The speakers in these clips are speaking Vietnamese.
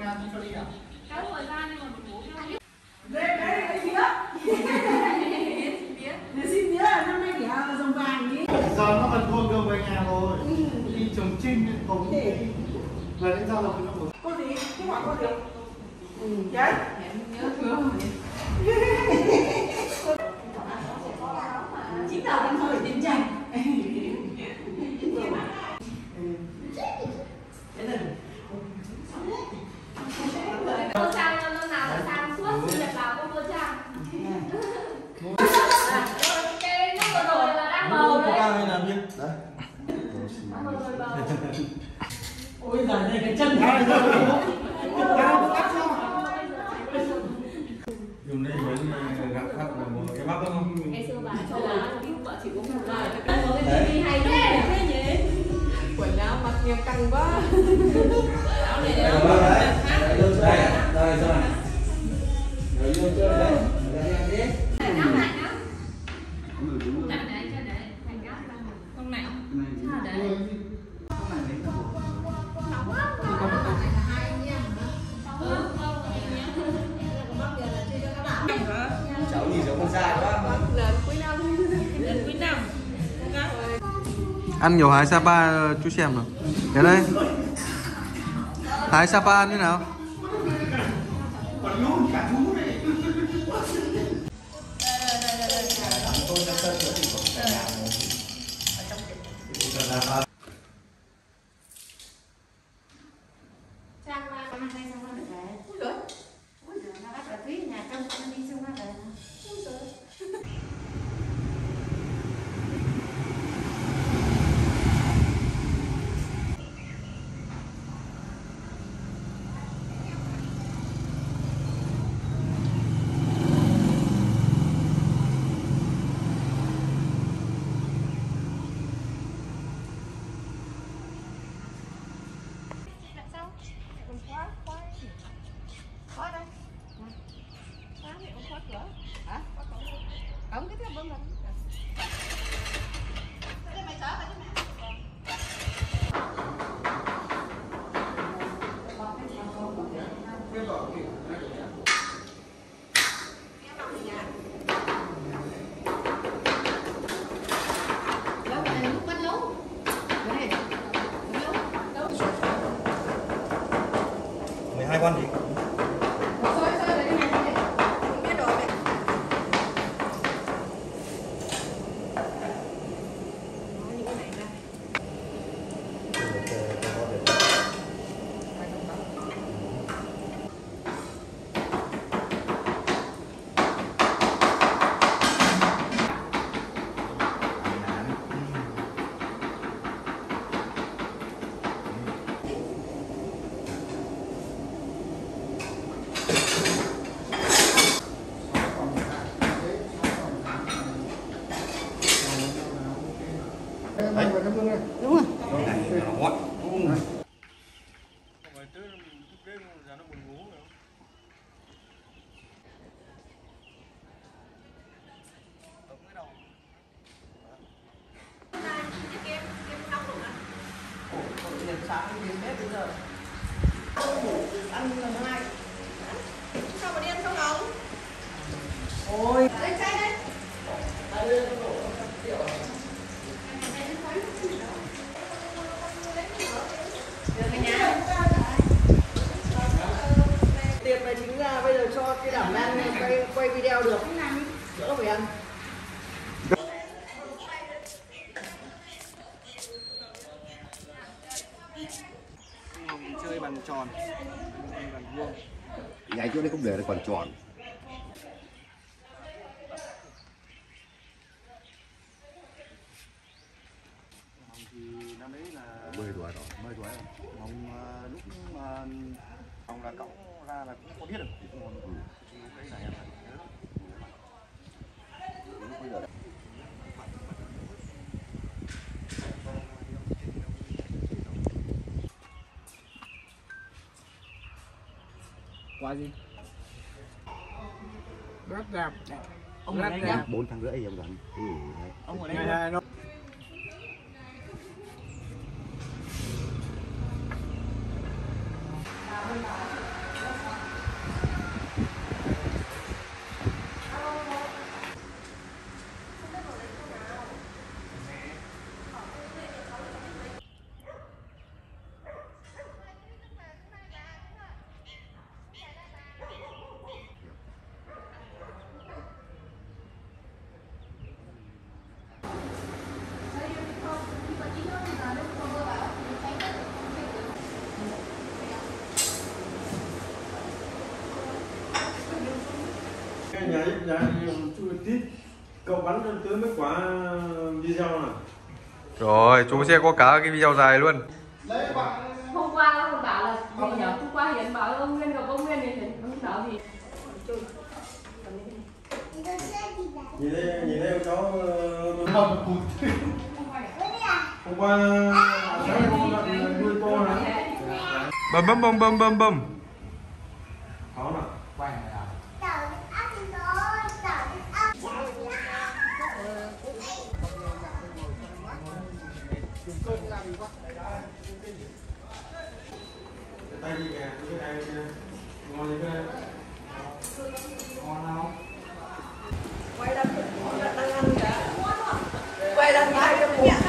cho đi à? Cháu vừa ra nhưng mà mình bố nhau. Đấy gì đó? Xin nhớ là năm nay thì dòng vàng ý. Giờ nó còn thôi cơ về nhà rồi. Đi trồng trinh không về đến giờ là không có. Cô gì? Cái hỏi cô gì? Đấy. Nhớ thương. Chính tao đang thời chiến tranh. Cô Trang năm nào là Trang suốt sinh nhật vào cô Trang. Cái lúc vừa rồi là đang bầu đấy. Hay làm gì? Đấy. Ôi giời này cái chân này. Dùng đây với gặp phát là một cái bắp không? Ngày xưa bà cho là vợ chỉ có một lời. Cái tivi hay thế nhỉ? Quần áo mặc nghe căng quá. Áo này Đây rồi. Đây rồi. Rồi vô chơi đây. Đây ăn đi. này áo này á. Không đặt đấy cho để thành áo ra. Không này. Sao đấy? Nóng lắm. Này là hai anh em hả? Cháu nhìn giống con trai quá. Lần cuối năm. Đến cuối năm. Ăn nhiều hái Sapa chú xem nào. Đến đây. Hái Sapa ăn thế nào? Còn luôn cả thú này. Trang ba con hay xong rồi để. Ui giời. Ui giời, nó bắt là quý nhà trong con đi xong nó để. Ui giời. Khóa đây. Khóa thì ông khóa cửa. Hả? Khóa cổng. Cổng cái thứ bấm lên. Đây mày chở mày chứ mẹ. Lâu rồi lúc bắt lấu. Đây. Lâu. 12 con gì? Đấy, Đúng rồi. nó ngọt. Sáng đến bếp bây giờ. Ăn lần hai. Sao mà đi ăn không nóng? Ôi. Đây chai đây. Tiệc này chính là bây giờ cho cái đảm đang quay video được. Đỡ phải ăn. Mình chơi bằng tròn, bằng vuông. Ngay chỗ đấy không để là còn tròn. Thì năm đấy là 10 tuổi rồi, 10 tuổi rồi. Hồng lúc mà Hồng là cậu ra là cũng có biết được thì cũng còn lúc đấy là em phải nhớ. Lúc bây giờ đấy. Qua gì? Rất đẹp. Ông ở đây nhá. 4 tháng rưỡi em đoán. Ông ở đây nhá. Cậu bắn cho tới mấy quả video nào? Rồi, chú sẽ có cả cái video dài luôn. Hôm qua ông bảo là gì nhỉ? Hôm qua Hiển bảo ông Nguyên gặp ông Nguyên thì Hiển không bảo gì. Nhìn đây cháu hôm qua sáng con bạn nuôi to này. Bầm. Khó nào. Cái tay đi kìa, cái tay ngon như cái này. Ngon không? Quay đang ăn kìa. Quay đang ngay trong bụng.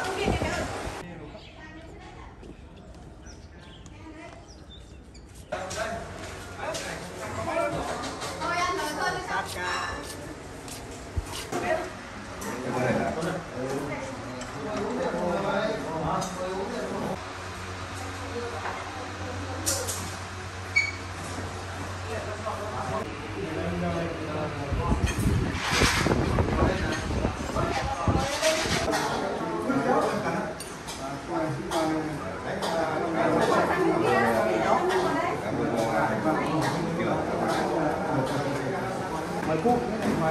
Mời Cúc, mời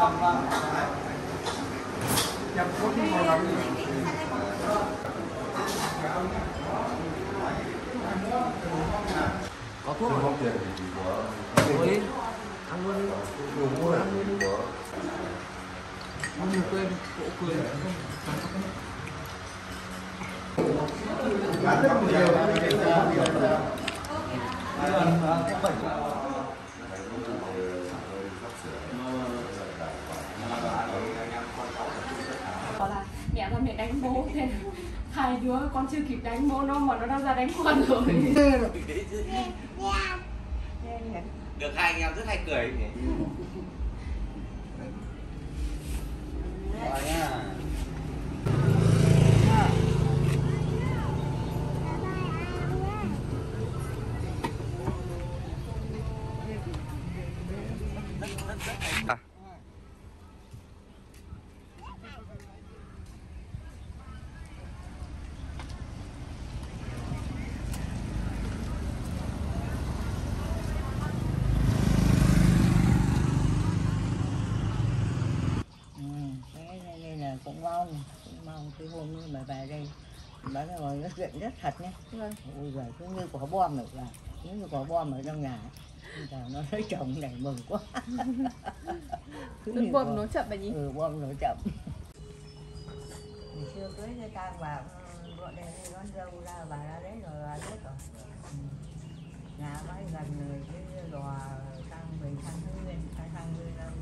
nhập Cúc đi ngồi lắm. Có thuốc không tiền của ăn luôn đi. Đủ mua ăn luôn đi. Nó nhiều quên, cỗ cười. Bán rất nhiều. Bảo là mẹ con mẹ đánh bố thế hai đứa con chưa kịp đánh bố nó mà nó đang ra đánh con rồi. Được hai anh em rất hay cười nhỉ. Rồi nha. À. Nên là cũng mong cái hôm nữa mà về đây bác nói nó chuyện rất thật nhé. Ôi giời, cứ như quả bom rồi là như quả bom ở trong nhà. Giờ nó lấy chồng này mừng quá. Nước bom nó chậm bà nhỉ? Ừ, bom nó chậm. Ngày xưa cưới người ta bà gọi đây đón dâu ra bà ra đấy rồi là hết rồi. Nhà bác gần người cái lò sang mình sang Hưng Nguyên, sang Nguyên là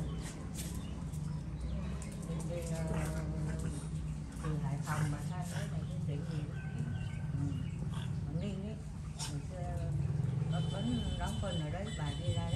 từ Hải Phòng mà sang đấy là cái tỉnh gì Quảng Ninh ấy. Ngày xưa bác vẫn đóng quân ở đấy, bà đi ra đấy.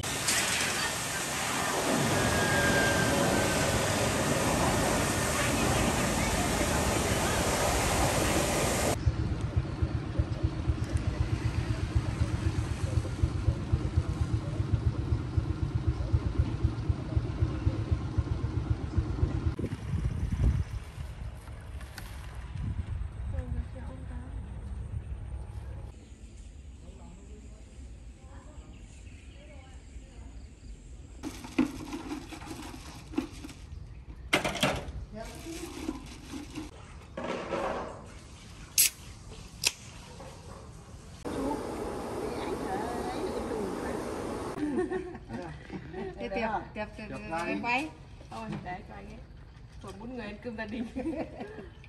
Đẹp quay. Thôi để cho anh ấy. Còn 4 người ăn cơm gia đình.